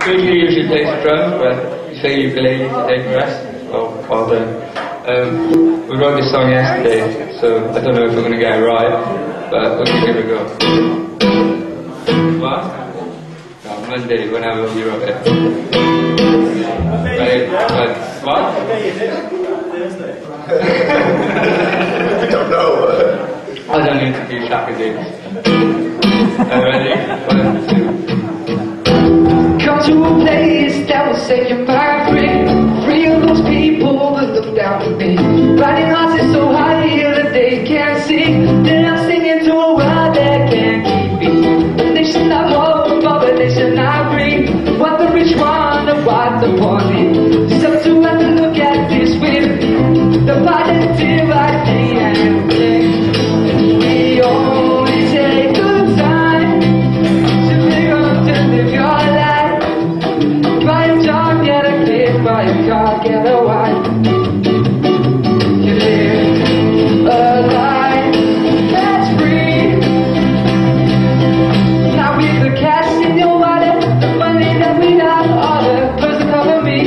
Usually plays the drums, but you say ukulele to take the rest. We wrote this song yesterday, so I don't know if we're going to get it right, but we'll give it a go. What? No, Monday, whenever you wrote it. Right, but what? I don't know. I don't need to be Shaka Dicks. Ready? 1, 2. Come to a place that will set your mind free. Free of those people that look down at me. Riding horses so high that they can't see. Then I'm singing to a world that can't keep me. A nation of hope, of a nation of dream. What the rich want and what the poor need. Just have to have to look at this with the positive idea and thing. We only take good time to live your life. Buy a job, get a kid, buy a car, get a wife. You live a life that's free. Now with the cash in your wallet, the money that we got, all the clothes that cover me.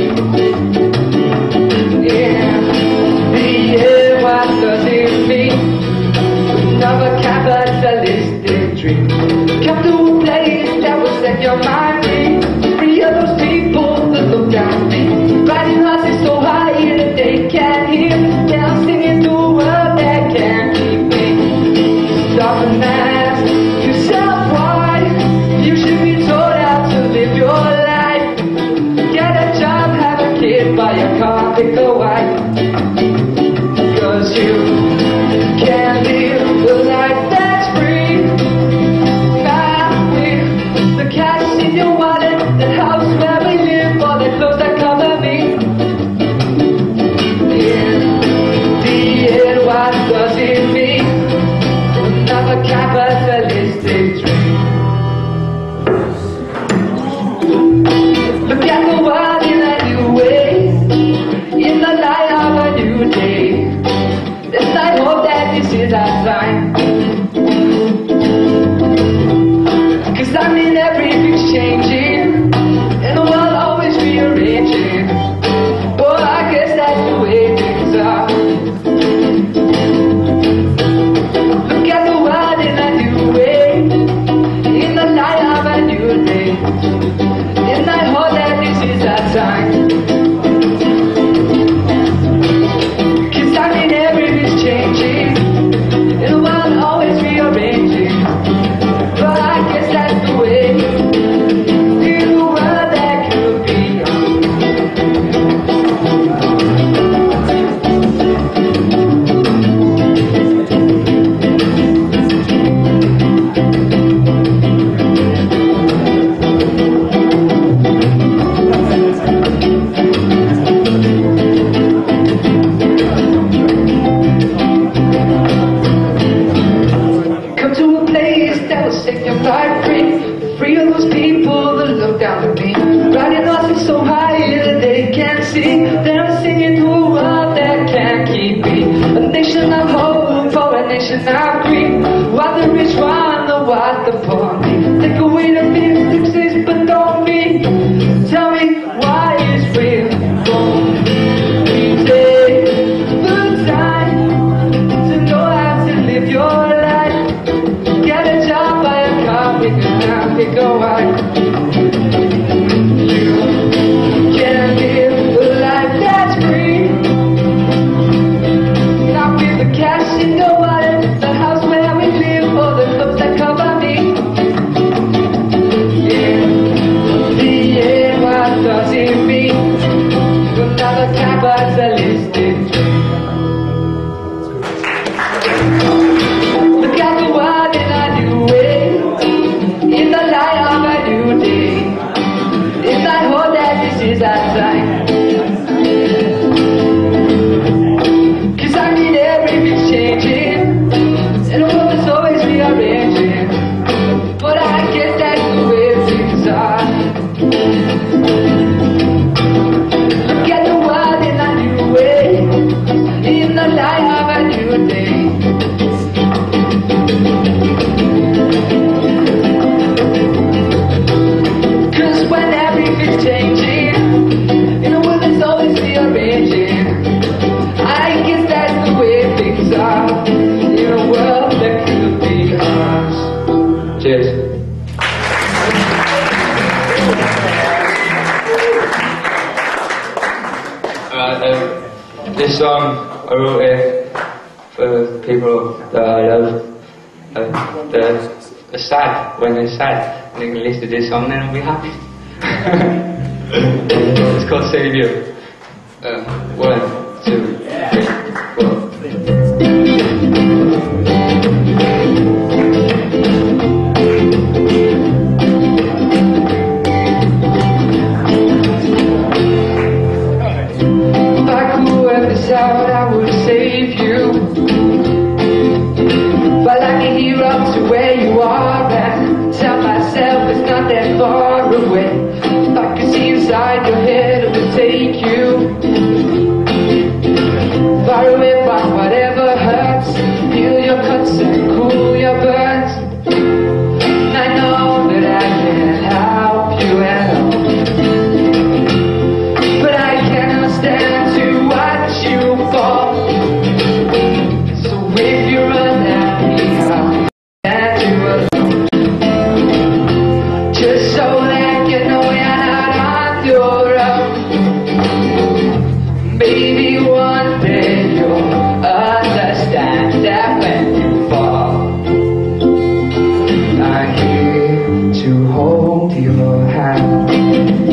Yeah, what does it mean? Another capitalistic dream. Come to a place that will set your mind free. Free of those people that look down at me. Riding horses so high that they can't hear. Yeah, I'm singing to a world that can't keep me. Stop and ask yourself why you should be told how to live your life. Get a job, have a kid, buy a car, pick a wife. Cause you can live a life that's free. Now with the cash in your wallet, the house where we live, all the clothes that cover me. In the end, what does it mean? Another capitalistic dream. Look at the world in a new way, in the light of a new day. Yes, I hope that this is our sign. Cause I mean everything's changing, and the world always rearranging. Well, I guess that's the way things are. Look at the world in a new way, in the light of a new day. And I hope that this is our time. Cause I mean everything's changing, and the world always rearranging. But I guess that's the way in the world that could be. Come to a place that will set your life free. Free of those people that look down at me. Riding horses so high that they can't see. Then I'm singing to a world that can't keep me. A nation of hope for a nation of dream. What the rich want or what the poor need. Take away the fixes but don't me. Tell me why it's real. We take the time to know how to live your life. Get a job, buy a car, pick a wife. This song, I wrote it for people that I love. They're sad when they're sad, and they can listen to this song, then they'll be happy. It's called Save You. 1, 2, 3, 4. Out, I would save you, but I can hear up to where you are and tell myself it's not that far away. If I could see inside your head, it would take you far away from whatever hurts, heal your cuts and cool your burns. And I know that I can't help you at all, but I cannot stand to watch you fall. So if you run at me, I'll stand you alone, just so that you know you're not on your own. Maybe one day you'll understand that when you fall, I'm here to hold your hand.